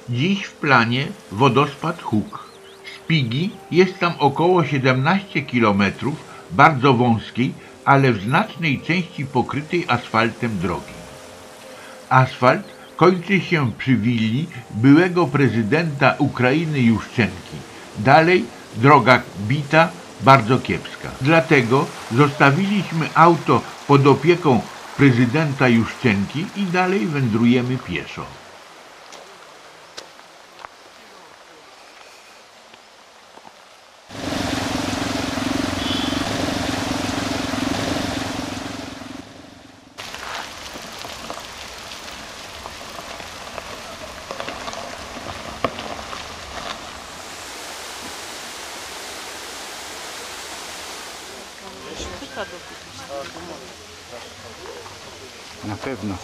Dziś w planie wodospad Huk. Szpigi jest tam około 17 km bardzo wąskiej, ale w znacznej części pokrytej asfaltem drogi. Asfalt kończy się przy willi byłego prezydenta Ukrainy Juszczenki. Dalej droga bita, bardzo kiepska. Dlatego zostawiliśmy auto pod opieką prezydenta Juszczenki i dalej wędrujemy pieszo. Na pewno.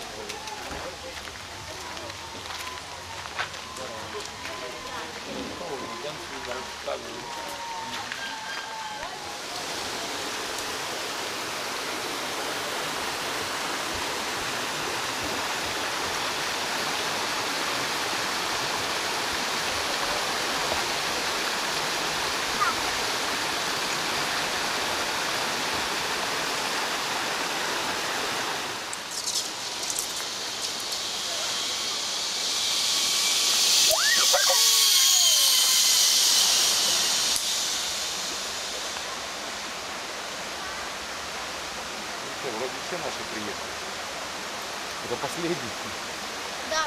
Вроде все наши приехали. Это последний. Да.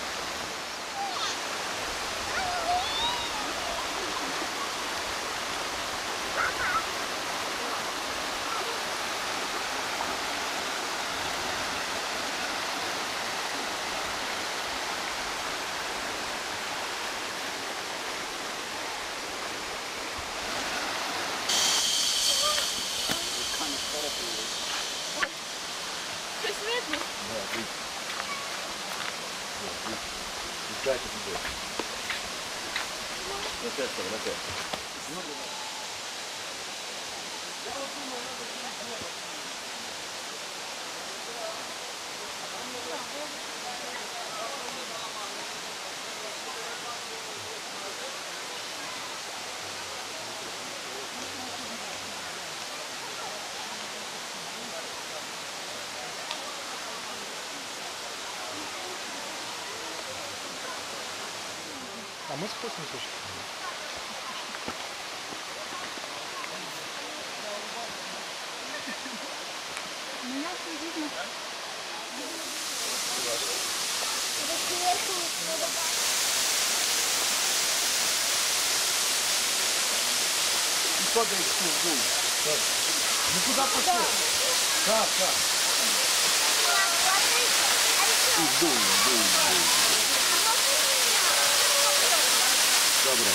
Щось видно? Да, видно. Пускай это идет. На 5, на 5. А мы спустимся. Меня все видно. Это сверху. Падает в дом. Ну куда пошел? Как? И в дом. Добре.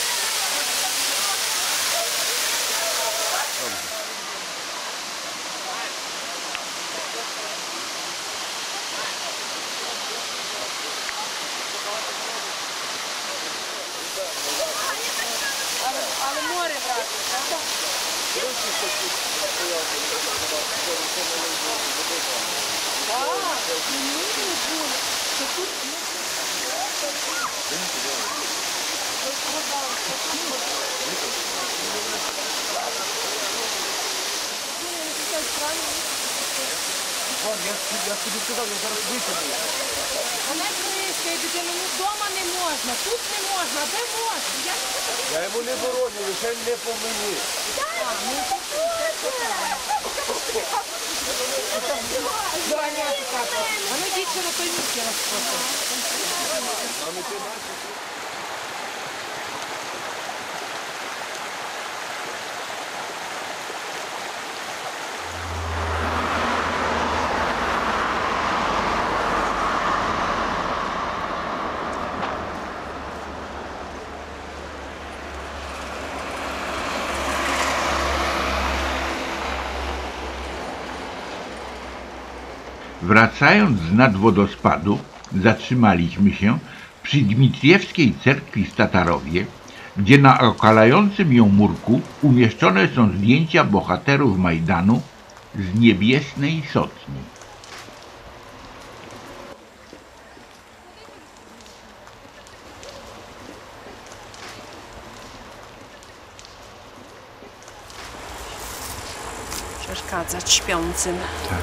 Але море, брат, правда? Я тобі сказав, я зараз витягну. Вона кришка, і дитина, ну вдома не можна, тут не можна, а де можна? Я йому не бороню, лише не по мені. А ну йдіть на той місці розпочати. Мами, ти бачиш? Wracając z nad wodospadu, zatrzymaliśmy się przy Dmitriewskiej cerkwi w Tatarowie, gdzie na okalającym ją murku umieszczone są zdjęcia bohaterów Majdanu z Niebiesnej Sotni. przeszkadzać śpiącym. Tak.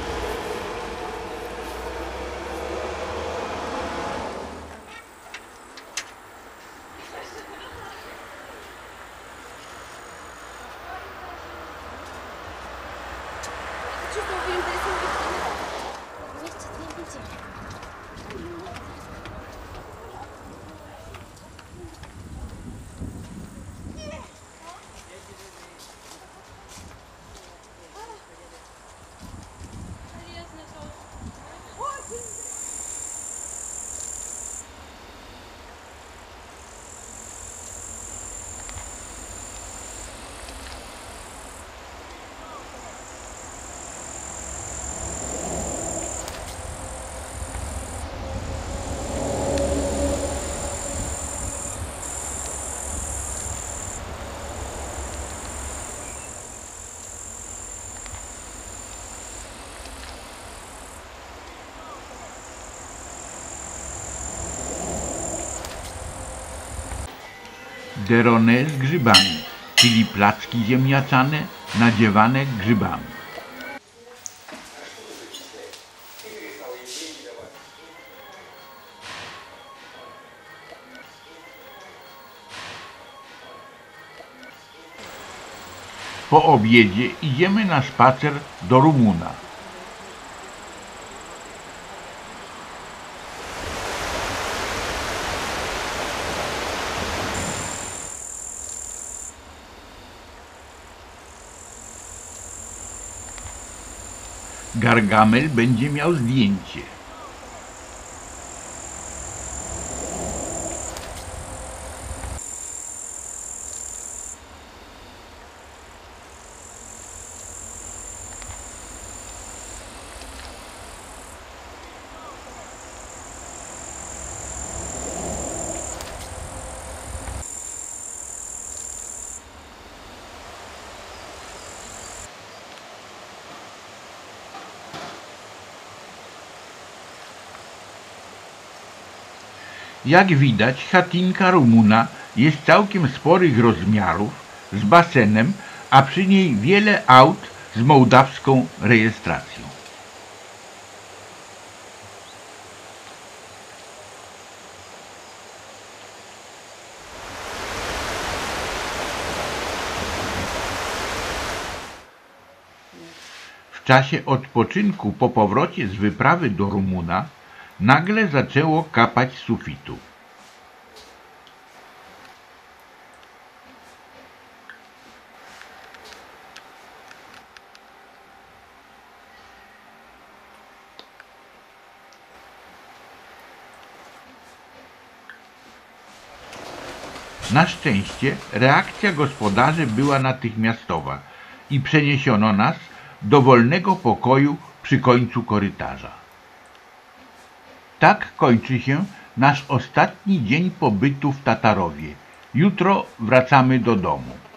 Derone z grzybami, czyli placki ziemniaczane nadziewane grzybami. Po obiedzie idziemy na spacer do Rumuna. Gargamel będzie miał zdjęcie. Jak widać, chatinka Rumuna jest całkiem sporych rozmiarów, z basenem, a przy niej wiele aut z mołdawską rejestracją. W czasie odpoczynku po powrocie z wyprawy do Rumuna nagle zaczęło kapać z sufitu. Na szczęście reakcja gospodarzy była natychmiastowa i przeniesiono nas do wolnego pokoju przy końcu korytarza. Tak kończy się nasz ostatni dzień pobytu w Tatarowie. Jutro wracamy do domu.